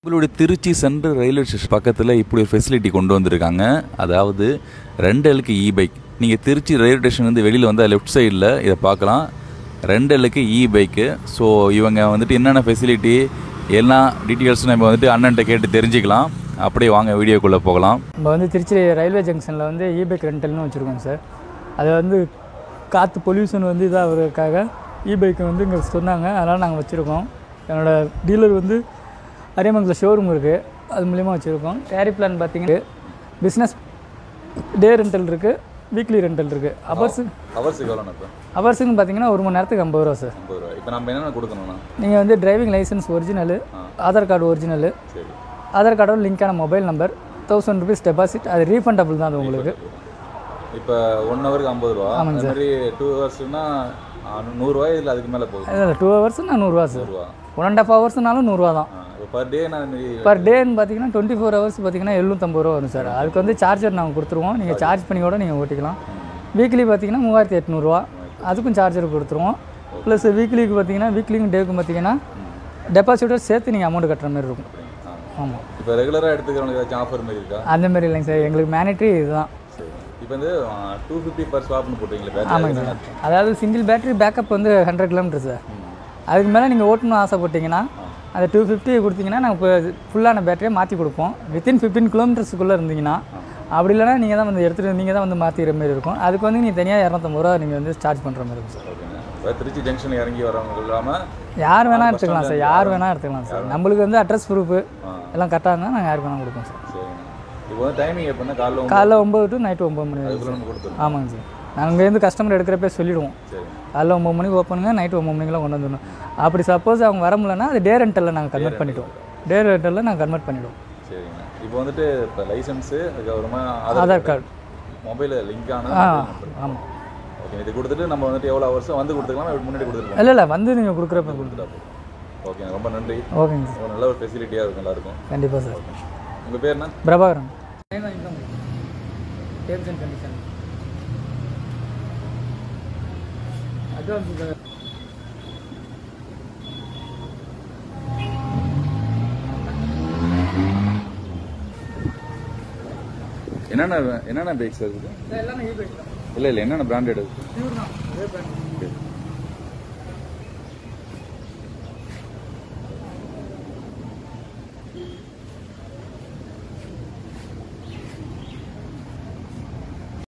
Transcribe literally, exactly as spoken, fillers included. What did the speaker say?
நம்மளுடைய Trichy central railway station பக்கத்தில் இப்படி ஒரு ஃபெசிலிட்டி கொண்டு வந்திருக்காங்க. அதாவது ரெண்டலுக்கு இ பைக். நீங்கள் திருச்சி ரயில்வே ஸ்டேஷன் வந்து வெளியில் வந்து லெஃப்ட் சைடில் இதை பார்க்கலாம். ரெண்டலுக்கு இ பைக்கு. ஸோ இவங்க வந்துட்டு என்னென்ன ஃபெசிலிட்டி எல்லா டீட்டெயில்ஸும் நம்ம வந்துட்டு அண்ணன்ட்ட கேட்டு தெரிஞ்சுக்கலாம். அப்படியே வாங்க வீடியோக்குள்ளே போகலாம். நம்ம வந்து திருச்சி ரயில்வே ஜங்ஷனில் வந்து இ பைக் ரெண்டல்னு வச்சுருக்கோம் சார். அது வந்து காற்று பொல்யூஷன் வந்து இதாகிறதுக்காக இ பைக்கை வந்து இங்கே சொன்னாங்க, அதனால் நாங்கள் வச்சுருக்கோம். என்னோடய டீலர் வந்து அரியமங்கலம் ஷோரூம் இருக்குது, அது மூலிமா வச்சுருக்கோம். டேரி பிளான் பார்த்தீங்கன்னா பிஸ்னஸ் டே ரெண்டல் இருக்குது, வீக்லி ரெண்டல் இருக்குது. அவர்ஸு அவர்ஸுக்கு எவ்வளோ? அவர்ஸுன்னு பார்த்தீங்கன்னா ஒரு மணி நேரத்துக்கு ஐம்பது ரூபா சார். ஐம்பது ரூபா. இப்போ நம்ம என்னென்ன கொடுக்கணும்னா, நீங்கள் வந்து driving licence original, Aadhaar card original, Aadhaar கார்டோட லிங்கான mobile number, thousand rupees deposit, அது ரீஃபண்டபிள் தான் அது உங்களுக்கு. இப்போ ஒன் ஹவருக்கு ஐம்பது ரூபா. ஆமாங்க சார். டூ ஹவர்ஸ்னா நூறுரூவா, இல்லை அதுக்கு மேலே போகுது. இல்லை டூ ஹவர்ஸ்னா நூறுரூவா சார். ஒன் அண்ட் ஆஃப் ஹவர்ஸ்னாலும் நூறுரூவா தான். பர் டே நான் பர் டேன்னு பார்த்தீங்கன்னா டுவெண்ட்டி ஃபோர் ஹவர்ஸ் பார்த்தீங்கன்னா எழுநூற்றம்பது ரூபா வரும் சார். அதுக்கு வந்து சார்ஜர் நாங்கள் கொடுத்துருவோம், நீங்கள் சார்ஜ் பண்ணி கூட நீங்கள் ஓட்டிக்கலாம். வீக்லி பார்த்தீங்கன்னா மூவாயிரத்தி எட்நூறுரூவா, அதுக்கும் சார்ஜர் கொடுத்துருவோம். ப்ளஸ் வீக்லிக்கு பார்த்தீங்கன்னா வீக்லிக்கும் டேக்கும் பார்த்தீங்கன்னா டெபாசிட்டோட சேர்த்து நீங்கள் அமௌண்ட் கட்டுற மாதிரி இருக்கும். ஆமாம். இப்போ ரெகுலராக எடுத்துக்கிறவங்களுக்கு ஏதாச்சும் ஆஃபர் மாதிரி இருக்கா? அந்த மாதிரி இல்லைங்க சார், எங்களுக்கு மேனிட்ரி இதுதான். இப்போ வந்து டூ ஃபிஃப்டி பர் ஸ்வாப்னு போட்டிங்களே? ஆமாங்க சார். அதாவது சிங்கிள் பேட்டரி பேக்கப் வந்து ஹண்ட்ரட் கிலோமீட்டர் சார். அதுக்கு மேலே நீங்கள் ஓட்டணும்னு ஆசைப்பட்டீங்கன்னா அந்த டூ ஃபிஃப்டி கொடுத்தீங்கன்னா நாங்கள் இப்போ ஃபுல்லான பேட்டரியை மாற்றி கொடுப்போம். வித்தின் ஃபிஃப்டீன் கிலோமீட்டர்ஸுக்குள்ளே இருந்தீங்கன்னா. அப்படி இல்லைனா நீங்கள் தான் வந்து எடுத்துகிட்டு நீங்கள் தான் வந்து மாற்றிக்கிற மாதிரி இருக்கும். அதுக்கு வந்து நீங்கள் தனியாக இரநூத்தம்பது ரூபா நீங்கள் வந்து சார்ஜ் பண்ணுற மாதிரி இருக்கும் சார். ஓகேங்க. திருச்சி ஜங்ஷன் இறங்கி வரவங்க இல்லாமல் யார் வேணால் எடுத்துக்கலாம் சார், யார் வேணால் எடுத்துக்கலாம் சார். நம்மளுக்கு வந்து அட்ரஸ் ப்ரூஃபு எல்லாம் கரெக்டாக இருந்தால் நாங்கள் யாருக்கு வேணால் கொடுப்போம் சார். இப்போ வந்து டைமிங் எப்படின்னா காலைல காலைல ஒம்பது டு நைட்டு ஒம்பது மணி வரைக்கும். ஆமாங்க சார். நாங்கள் இங்கேருந்து கஸ்டமர் எடுக்கிறப்ப சொல்லிவிடுவோம், காலைல ஒம்பது மணிக்கு ஓப்பனுங்க, நைட்டு ஒம்பது மணிக்கெலாம் கொண்டு வந்துடணும். அப்படி சப்போஸ் அவங்க வர முடியலன்னா அது டே ரெண்டலில் நாங்கள் கன்வெர்ட் பண்ணிவிடுவோம். டே ரெண்டலில் நாங்கள் கன்வெர்ட் பண்ணிவிடுவோம். சரிங்க. இப்போ வந்துட்டு இப்போ லைசன்ஸு, அதுக்கப்புறமா ஆதார் கார்டு, மொபைல் லிங்கான. ஆ ஆமாம். ஓகே. இது கொடுத்துட்டு நம்ம வந்துட்டு எவ்வளோ ஹவர்ஸும் வந்து கொடுத்துக்கலாம், முன்னாடி கொடுத்துருக்கோம்? இல்லை இல்லை, வந்து நீங்கள் கொடுக்குறப்ப கொடுத்துட்டா. ஓகே, ரொம்ப நன்றி. ஓகேங்க சார். நல்ல ஒரு ஃபெசிலிட்டியாக இருக்கும் எல்லாருக்கும். கண்டிப்பாக சார். உங்கள் பேர் என்ன? Prabhakaran. Terms and condition advance sir. என்னென்ன என்னென்ன பைக்ஸ் இருக்குது? எல்லாமே இ பைக் தான். இல்லை இல்லை, என்னென்ன பிராண்டட் இருக்குது? பியூர் தான், ஒரே பிராண்ட்.